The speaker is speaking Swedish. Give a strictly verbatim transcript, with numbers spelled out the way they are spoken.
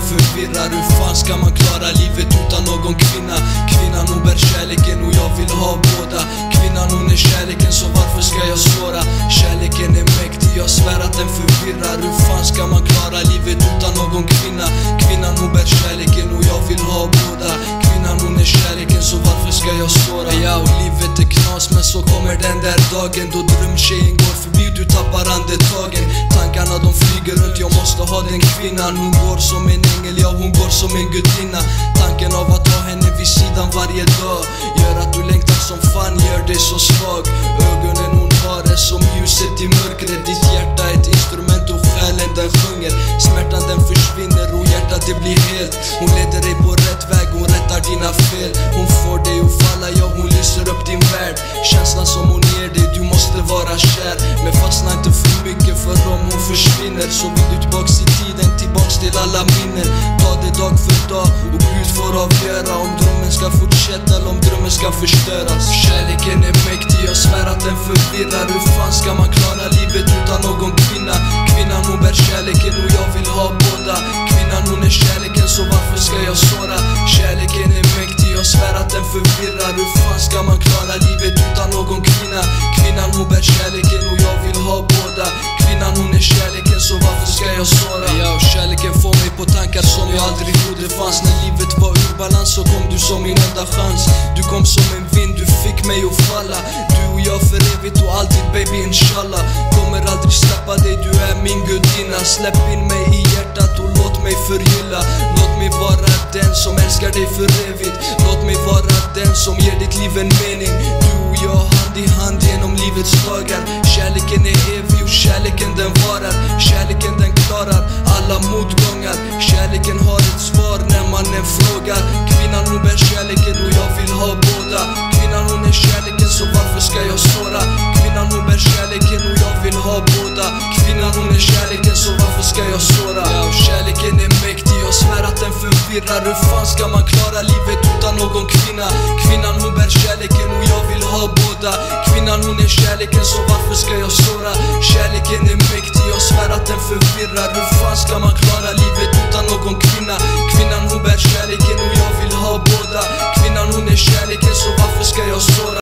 förvirrar. Hur fan ska man klara livet utan någon kvinna? Kvinnan hon bär kärleken och jag vill ha båda. Kvinnan hon är kärleken, så varför ska jag såra? Kärleken är mäktig, jag svär att den förvirrar. Hur fan ska man klara livet utan någon kvinna? Kvinnan hon bär kärleken och jag vill ha båda. Kvinnan hon är kärleken, så varför ska jag såra? Ja, och livet är knas, men så kommer den där dagen då drömtjejen går förbi, du tappar andetagen. Tankarna de flyger runt, jag måste ha den kvinnan. Hon går som en ängel, ja hon går som en gudinna. Tanken av att ha henne vid sidan varje dag gör att du längtar som fan, gör dig så svag. Ögonen hon har är som ljuset i mörkret. Ditt hjärta är ett instrument och själen den sjunger. Smärtan den försvinner och hjärtat det blir helt. Hon leder dig på rätt väg, hon rättar dina fel. Hon får dig att falla, ja hon lyser upp din värld. Känslan som hon ger dig, du måste vara kär. Men fastna inte för mycket, för om hon försvinner så vill du tillbaks i tiden, tillbaks till alla minnen. Ta det dag för dag och Gud får avgöra om drömmen ska fortsätta eller om drömmen ska förstöras. Kärleken är mäktig, jag svär att den förvirrar. Hur fan ska man klara livet utan någon kvinna? Kvinnan hon bär kärleken och jag vill ha båda. Kvinnan hon är kärleken, så varför ska jag såra? Kärleken är mäktig, jag svär att den förvirrar. Hur fan ska man klara livet utan någon kvinna? Kvinnan hon bär kärleken och jag vill ha båda. Kvinnan hon är kärleken, så varför ska jag såra? Ja, och kärleken får mig på tankar som jag aldrig trodde fanns. När livet var ur balans så kom du som min enda chans. Du kom som en vind, du fick mig att falla. Du och jag för evigt och alltid baby, inshallah. Kommer aldrig släppa dig, du är min gudinna. Släpp in mig i hjärtat och låt mig förgylla. Låt mig vara den som älskar dig för evigt. Låt mig vara den som ger ditt liv en mening. Du och jag hand i hand genom livets dagar. Kärleken är evig och kärleken den varar. Kärleken den klarar alla motgångar. Kärleken har ett svar när man än frågar. Kvinnan hon bär kärleken och jag vill ha båda. Kvinnan hon är kärleken, så varför ska jag såra? Kvinnan hon bär kärleken och jag vill ha båda. Kvinnan hon är kärleken, så varför ska jag såra? Ja, och kärleken är mäktig, jag svär att den förvirrar. Hur fan ska man klara livet utan någon kvinna? Kvinnan hon bär kärleken och jag vill ha båda. Kvinnan hon är kärleken, så varför ska jag såra? Kärleken är mäktig, jag svär att den förvirrar. Hur fan ska man klara livet utan någon kvinna? Kvinnan hon bär kärleken och jag vill ha båda. Kvinnan hon är kärleken, så varför ska jag såra?